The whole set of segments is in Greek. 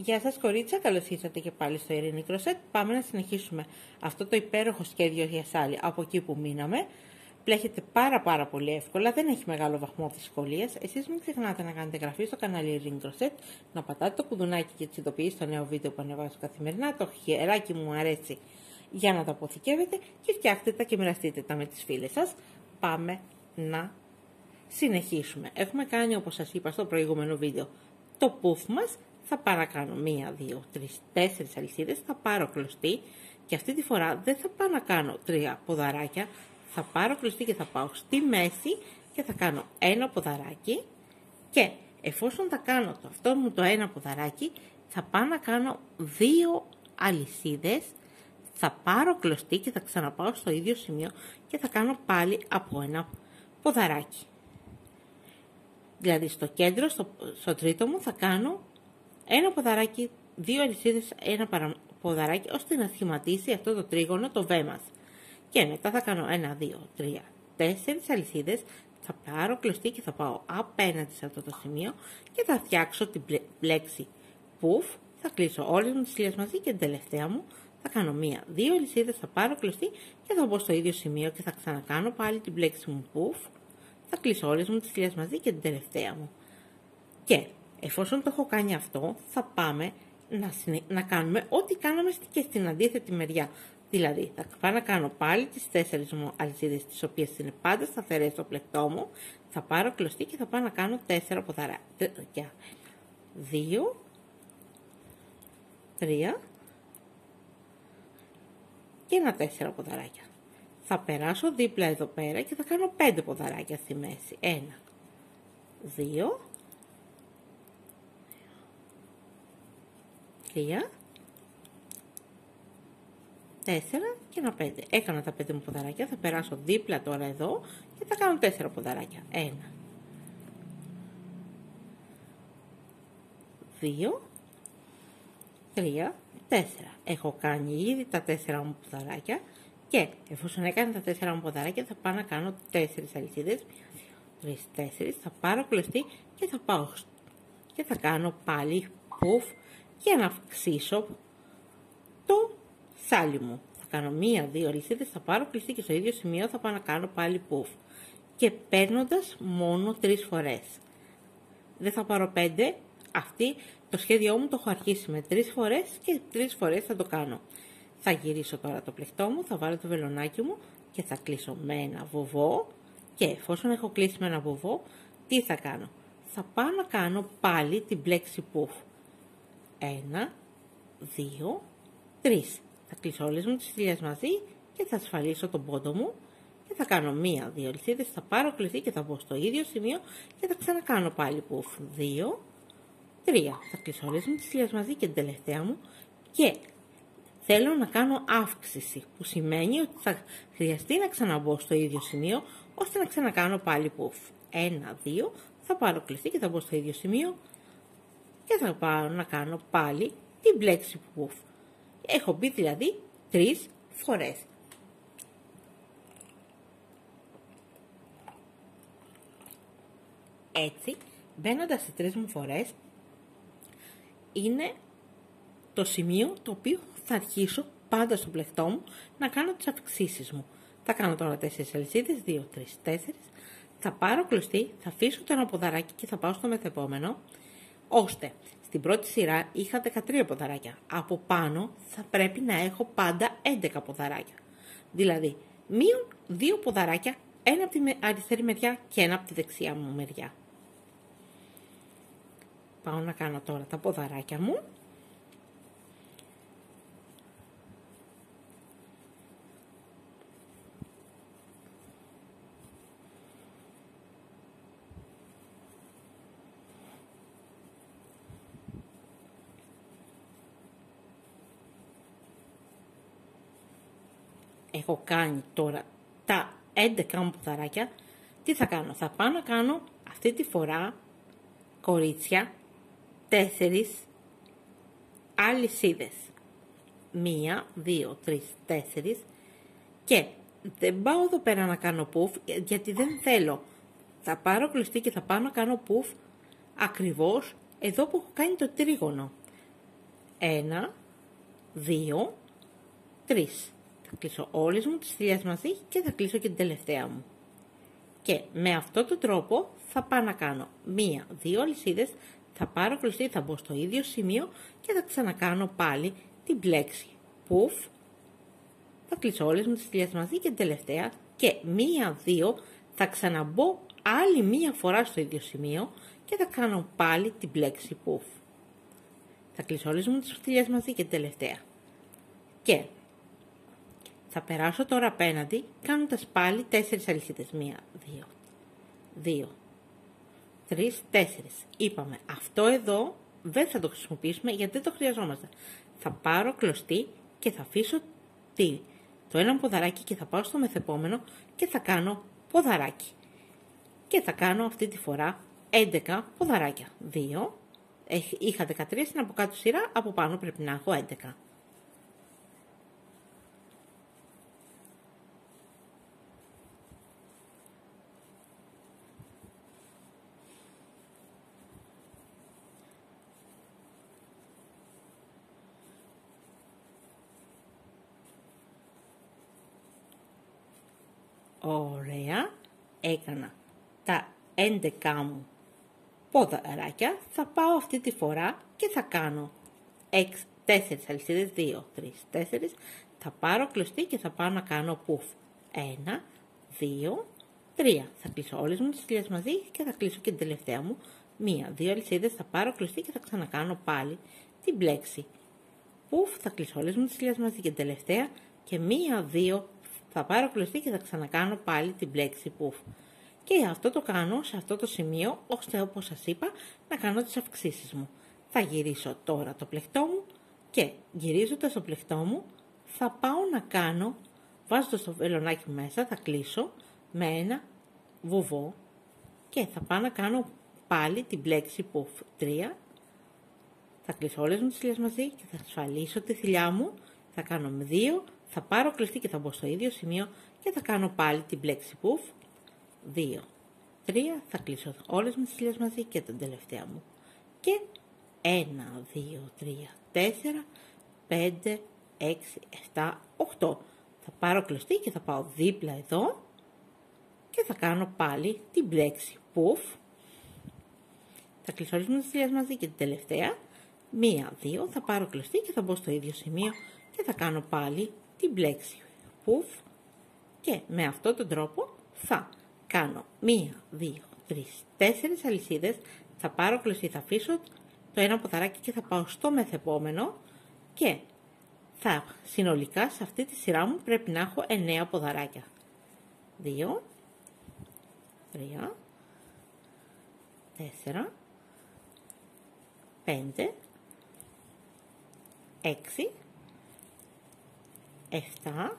Γεια σας κορίτσια, καλώς ήρθατε και πάλι στο Ειρήνη Κροσέτ. Πάμε να συνεχίσουμε αυτό το υπέροχο σχέδιο για σάλι από εκεί που μείναμε. Πλέχεται πάρα πολύ εύκολα, δεν έχει μεγάλο βαθμό δυσκολίας. Εσείς μην ξεχνάτε να κάνετε εγγραφή στο κανάλι Ειρήνη Κροσέτ, να πατάτε το κουδουνάκι και τις ειδοποιήσεις στο νέο βίντεο που ανεβάζω καθημερινά, το χεράκι μου αρέσει για να τα αποθηκεύετε και φτιάχτε τα και μοιραστείτε τα με τις φίλες σας. Πάμε να συνεχίσουμε. Έχουμε κάνει, όπως σας είπα στο προηγούμενο βίντεο, το πουφ μας. Θα πάω να κάνω 1, 2, 3, 4 αλυσίδες, θα πάρω κλωστή και αυτή τη φορά δεν θα πάω να κάνω 3 ποδαράκια, θα πάρω κλωστή και θα πάω στη μέση και θα κάνω ένα ποδαράκι και εφόσον θα κάνω το αυτό μου το ένα ποδαράκι θα πάω να κάνω 2 αλυσίδες, θα πάρω κλωστή και θα ξαναπάω στο ίδιο σημείο και θα κάνω πάλι από ένα ποδαράκι. Δηλαδή στο κέντρο, στο τρίτο μου θα κάνω ένα ποδαράκι, 2 αλυσίδες, ένα ποδαράκι, ώστε να σχηματίσει αυτό το τρίγωνο το V μας. Και μετά θα κάνω 1, 2, 3, 4 αλυσίδες, θα πάρω κλωστή και θα πάω απέναντι σε αυτό το σημείο και θα φτιάξω την πλέξη πουφ, θα κλείσω όλες μου τις θηλιές μαζί και την τελευταία μου θα κάνω 1, 2 αλυσίδες, θα πάρω κλωστή και θα μπω στο ίδιο σημείο και θα ξανακάνω πάλι την πλέξη μου πουφ, θα κλείσω όλες μου τις θηλιές μαζί και την τελευταία μου. Και εφόσον το έχω κάνει αυτό, θα πάμε να κάνουμε ό,τι κάναμε και στην αντίθετη μεριά. Δηλαδή, θα πάω να κάνω πάλι τις 4 μου αλυσίδες, τις οποίες είναι πάντα σταθερές στο πλεκτό μου. Θα πάρω κλωστή και θα πάω να κάνω 4 ποδαράκια. 2, 3 και ένα 4 ποδαράκια. Θα περάσω δίπλα εδώ πέρα και θα κάνω 5 ποδαράκια στη μέση. 1, 2, 3, 4 και ένα 5. Έκανα τα 5 μου ποδαράκια, θα περάσω δίπλα τώρα εδώ και θα κάνω 4 ποδαράκια. 1, 2, 3, 4. Έχω κάνει ήδη τα 4 μου ποδαράκια και εφόσον έκανα τα 4 μου ποδαράκια θα πάω να κάνω 4 αλυσίδες. 1, 2, 3, 4. Θα πάρω κλωστή και θα πάω και θα κάνω πάλι πουφ για να αυξήσω το σάλι μου. Θα κάνω 1, 2 αλυσίδες, θα πάρω κλειστή και στο ίδιο σημείο θα πάω να κάνω πάλι πουφ. Και παίρνοντας μόνο 3 φορές. Δεν θα πάρω 5. Το σχέδιό μου το έχω αρχίσει με 3 φορές και 3 φορές θα το κάνω. Θα γυρίσω τώρα το πλεκτό μου, θα βάλω το βελονάκι μου και θα κλείσω με ένα βοβό. Και εφόσον έχω κλείσει με ένα βοβό, τι θα κάνω? Θα πάω να κάνω πάλι την πλέξη πουφ. 1, 2, 3. Θα κλείσω όλες μου τις θηλιές μαζί και θα ασφαλίσω τον πόντο μου και θα κάνω 1, 2 αλυσίδες, θα πάρω κλειστή και θα μπω στο ίδιο σημείο και θα ξανακάνω πάλι πουφ. 2, 3. Θα κλείσω όλες μου τις θηλιές μαζί και την τελευταία μου και θέλω να κάνω αύξηση που σημαίνει ότι θα χρειαστεί να ξαναμπω στο ίδιο σημείο ώστε να ξανακάνω πάλι πουφ. 1, 2, θα πάρω κλειστή και θα μπω στο ίδιο σημείο και θα πάω να κάνω πάλι την πλέξη πουφ. Έχω μπει δηλαδή 3 φορές. Έτσι, μπαίνοντας σε 3 μου φορές, είναι το σημείο το οποίο θα αρχίσω πάντα στο πλεκτό μου να κάνω τις αυξήσεις μου. Θα κάνω τώρα 4 αλυσίδες, 2, 3, 4. Θα πάρω κλωστή, θα αφήσω το ένα ποδαράκι και θα πάω στο μεθεπόμενο, ώστε στην πρώτη σειρά είχα 13 ποδαράκια. Από πάνω θα πρέπει να έχω πάντα 11 ποδαράκια. Δηλαδή, μείον 2 ποδαράκια, ένα από τη αριστερή μεριά και ένα από τη δεξιά μου μεριά. Πάω να κάνω τώρα τα ποδαράκια μου. Έχω κάνει τώρα τα 11 μου ποδαράκια. Τι θα κάνω? Θα πάω να κάνω αυτή τη φορά, κορίτσια, 4 αλυσίδες. 1, 2, 3, 4 και δεν πάω εδώ πέρα να κάνω πουφ γιατί δεν θέλω. Θα πάρω κλωστή και θα πάω να κάνω πουφ ακριβώς εδώ που έχω κάνει το τρίγωνο. 1, 2, 3. Θα κλείσω όλες μου τις θηλιές μαζί και θα κλείσω και την τελευταία μου. Και με αυτόν τον τρόπο θα πάω να κάνω 1, 2 αλυσίδες, θα πάρω κλωστή, θα μπω στο ίδιο σημείο και θα ξανακάνω πάλι την πλέξη. Πουφ, θα κλείσω όλες μου τις θηλιές μαζί και την τελευταία και 1, 2 θα ξαναμπω άλλη μία φορά στο ίδιο σημείο και θα κάνω πάλι την πλέξη. Πουφ. Θα κλείσω όλες μου τις θηλιές μαζί και την τελευταία. Και θα περάσω τώρα απέναντι κάνοντας πάλι 4 αλυσίδες. 1, 2, 2, 3, 4. Είπαμε αυτό εδώ δεν θα το χρησιμοποιήσουμε γιατί δεν το χρειαζόμαστε. Θα πάρω κλωστή και θα αφήσω το ένα ποδαράκι και θα πάω στο μεθεπόμενο και θα κάνω ποδαράκι. Και θα κάνω αυτή τη φορά 11 ποδαράκια. 2, είχα 13 στην από κάτω σειρά, από πάνω πρέπει να έχω 11. Ωραία, έκανα τα 11 μου ποδαράκια, θα πάω αυτή τη φορά και θα κάνω 4 αλυσίδες, 2, 3, 4, θα πάρω κλωστή και θα πάω να κάνω πουφ. 1, 2, 3, θα κλείσω όλες μου τις θηλιές μαζί και θα κλείσω και την τελευταία μου. 1, 2 αλυσίδες, θα πάρω κλωστή και θα ξανακάνω πάλι την πλέξη. Πουφ, θα κλείσω όλες μου τις θηλιές μαζί και την τελευταία και 1, 2 θα πάρω κλωστή και θα ξανακάνω πάλι την πλέξη. Πουφ. Και αυτό το κάνω σε αυτό το σημείο, ώστε όπως σας είπα να κάνω τις αυξήσεις μου. Θα γυρίσω τώρα το πλεκτό μου και γυρίζοντας το πλεκτό μου θα πάω να κάνω, βάζοντας το βελονάκι μέσα, θα κλείσω με ένα βουβό και θα πάω να κάνω πάλι την πλέξη πουφ. 3, θα κλείσω όλες μου τις θηλιές μαζί και θα ασφαλίσω τη θηλιά μου, θα κάνω με 2, θα πάρω κλωστή και θα μπω στο ίδιο σημείο και θα κάνω πάλι την πλέξη πουφ. 2, 3, θα κλείσω όλες μου τις θηλιές μαζί και την τελευταία μου. Και 1, 2, 3, 4, 5, 6, 7, 8. Θα πάρω κλωστή και θα πάω δίπλα εδώ και θα κάνω πάλι την πλέξη πουφ. Θα κλείσω όλες μου τις θηλιές μαζί και την τελευταία. 1, 2, θα πάρω κλωστή και θα μπω στο ίδιο σημείο και θα κάνω πάλι την πλέξη πουφ. Και με αυτόν τον τρόπο θα κάνω 1, 2, 3, 4 αλυσίδες, θα πάρω κλωστή, θα αφήσω το ένα ποδαράκι και θα πάω στο μεθεπόμενο και θα συνολικά σε αυτή τη σειρά μου πρέπει να έχω 9 ποδαράκια. 2, 3, 4, 5, 6, 7,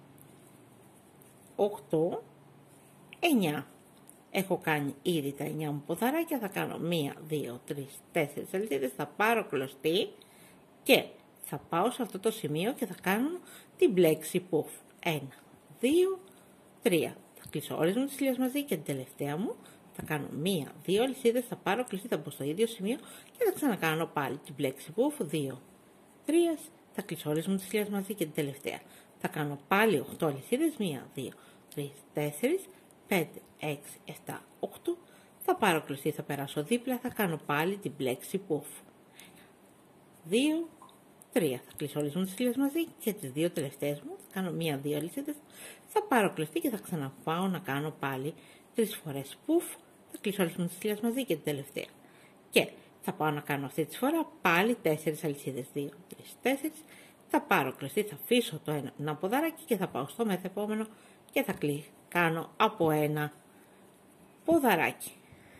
8, 9. Έχω κάνει ήδη τα 9 μου ποδαράκια, θα κάνω 1, 2, 3, 4 αλυσίδες, θα πάρω κλωστή και θα πάω σε αυτό το σημείο και θα κάνω την πλέξη πουφ. 1, 2, 3. Θα κλείσω όλες μου τις θηλιές μαζί και την τελευταία μου θα κάνω 1, 2 αλυσίδες, θα πάρω κλωστή, θα μπω στο ίδιο σημείο και θα ξανακάνω πάλι την πλέξη πουφ. 2, 3, θα κλείσω όλες μου τις θηλιές μαζί και την τελευταία. Θα κάνω πάλι 8 αλυσίδες, 1, 2, 3, 4, 5, 6, 7, 8. Θα πάρω κλωστή, θα περάσω δίπλα, θα κάνω πάλι την πλέξη πουφ. 2, 3. Θα κλείσω όλες μου τις θηλιές μαζί και τις δύο τελευταίες μου. Θα κάνω 1, 2 αλυσίδες. Θα πάρω κλωστή και θα ξαναπάω να κάνω πάλι 3 φορές πουφ. Θα κλείσω όλες μου τις θηλιές μαζί και την τελευταία. Και θα πάω να κάνω αυτή τη φορά πάλι 4 αλυσίδες. 2, 3, 4. Θα πάρω κλωστή, θα αφήσω το ένα ποδαράκι και θα πάω στο μεθεπόμενο και θα κάνω από ένα ποδαράκι.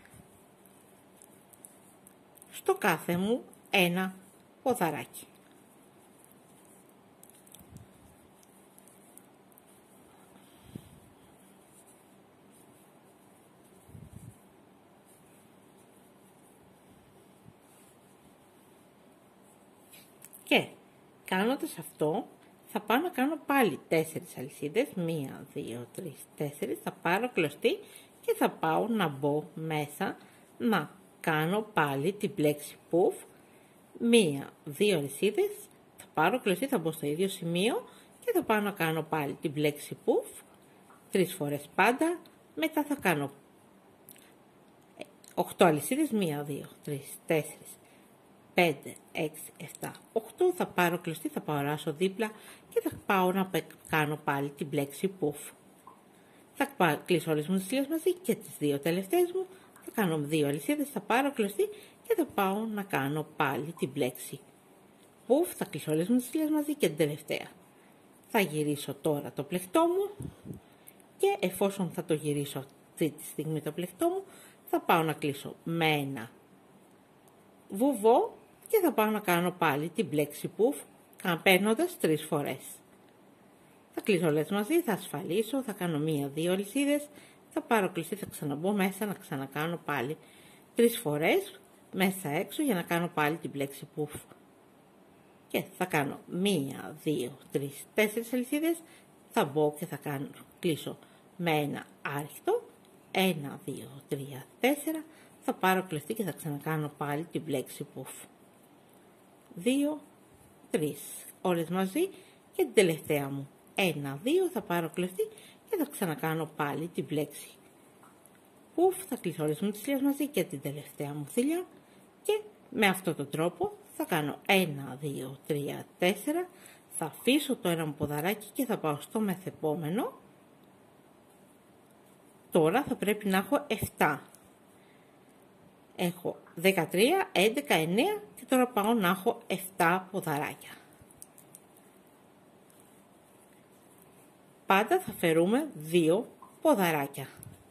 Στο κάθε μου ένα ποδαράκι. Και κάνοντας αυτό θα πάω να κάνω πάλι 4 αλυσίδες, 1, 2, 3, 4, θα πάρω κλωστή και θα πάω να μπω μέσα να κάνω πάλι την πλέξη πουφ, μία-δύο αλυσίδες, θα πάρω κλωστή, θα μπω στο ίδιο σημείο και θα πάω να κάνω πάλι την πλέξη πουφ 3 φορές πάντα. Μετά θα κάνω 8 αλυσίδες, 1, 2, 3, 4, 5, 6, 7, 8, θα πάρω κλωστή, θα παράσω δίπλα και θα πάω να κάνω πάλι την πλέξη πουφ. Θα κλείσω όλες μου τις στήλες μαζί και τις δύο τελευταίες μου, θα κάνω 2 αλυσίδες, θα πάρω κλωστή και θα πάω να κάνω πάλι την πλέξη πουφ, θα κλείσω όλες μου τις στήλες μαζί και την τελευταία. Θα γυρίσω τώρα το πλεκτό μου και εφόσον θα το γυρίσω αυτή τη στιγμή το πλεκτό μου, θα πάω να κλείσω με ένα βουβό και θα πάω να κάνω πάλι την πλέξη πουφ, παίρνοντας 3 φορές. Θα κλείσω όλες μαζί, θα ασφαλίσω, θα κάνω 1-2 αλυσίδες, θα πάρω κλειστή, θα ξαναμπω μέσα, να ξανακάνω πάλι 3 φορές μέσα έξω για να κάνω πάλι την πλέξη πουφ. Και θα κάνω 1, 2, 3, 4 αλυσίδες, θα μπω και θα κλείσω με ένα άρχιτο, 1, 2, 3, 4, θα πάρω κλειστή και θα ξανακάνω πάλι την πλέξη πουφ. 2, 3, όλες μαζί και την τελευταία μου. 1, 2, θα πάρω κλειστή και θα ξανακάνω πάλι την πλέξη πουφ, θα κλείσω όλες μου τις στήλες μαζί και την τελευταία μου θηλιά και με αυτόν τον τρόπο θα κάνω 1, 2, 3, 4, θα αφήσω το ένα μου ποδαράκι και θα πάω στο μεθεπόμενο. Τώρα θα πρέπει να έχω 7. Έχω 13, 11, 9 και τώρα πάω να έχω 7 ποδαράκια. Πάντα θα φέρουμε 2 ποδαράκια.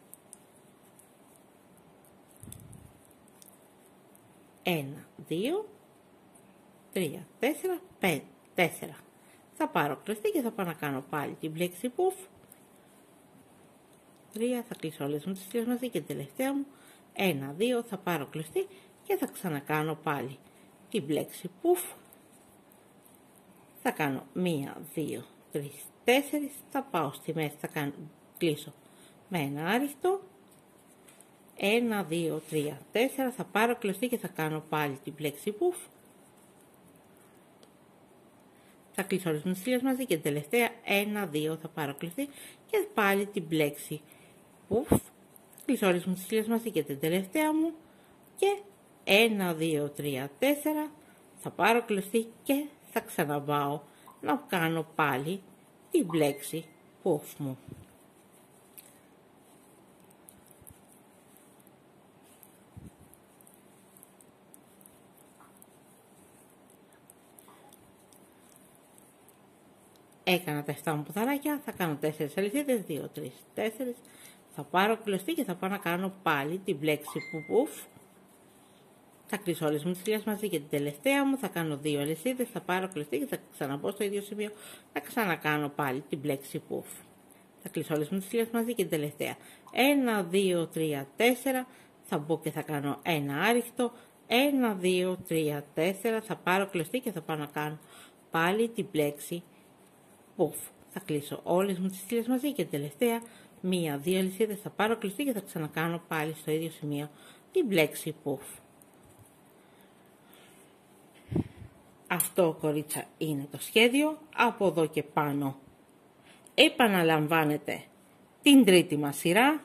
1, 2, 3, 4, 5, 4. Θα πάρω κλωστή και θα πάω να κάνω πάλι την πλέξη πουφ. 3, θα κλείσω όλες μου τις στήλες μαζί και την τελευταία μου. 1, 2, θα πάρω κλωστή και θα ξανακάνω πάλι την πλέξη πουφ. Θα κάνω 1, 2, 3, 4, θα πάω στη μέση, θα κλείσω με ένα άριχτο. 1, 2, 3, 4, θα πάρω κλωστή και θα κάνω πάλι την πλέξη πουφ. Θα κλείσω όλες τις στήλες μαζί και την τελευταία 1, 2, θα πάρω κλωστή και πάλι την πλέξη πουφ. Κλείσω όλες τις στήλες μαζί και την τελευταία μου και 1, 2, 3, 4, θα πάρω κλωστή και θα ξαναμπάω να κάνω πάλι την πλέξη πουφ μου. Έκανα τα 7 μου ποδαράκια, θα κάνω 4 αλυσίδες, 2, 3, 4, θα πάρω κλωστή και θα πάω να κάνω πάλι την πλέξη πουφ. Θα κλείσω όλες μου τις στήλες μαζί και την τελευταία μου, θα κάνω 2 αλυσίδες, θα πάρω κλωστή και θα ξαναμπω στο ίδιο σημείο, θα ξανακάνω πάλι την πλέξη πουφ. Θα κλείσω όλες μου τις στήλες μαζί και την τελευταία. 1, 2, 3, 4, θα μπω και θα κάνω ένα άριχτο, 1, 2, 3, 4, θα πάρω κλωστή και θα πάω να κάνω πάλι την πλέξη πουφ. Θα κλείσω όλες μου τις στήλες μαζί και την τελευταία 1, 2 αλυσίδες, θα πάρω κλωστή και θα ξανακάνω πάλι στο ίδιο σημείο την πλέξη πουφ. Αυτό, κορίτσα, είναι το σχέδιο. Από εδώ και πάνω επαναλαμβάνετε την τρίτη μας σειρά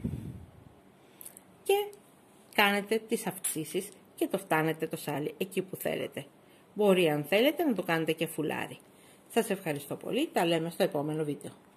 και κάνετε τις αυξήσεις και το φτάνετε το σάλι εκεί που θέλετε. Μπορεί, αν θέλετε, να το κάνετε και φουλάρι. Σας ευχαριστώ πολύ. Τα λέμε στο επόμενο βίντεο.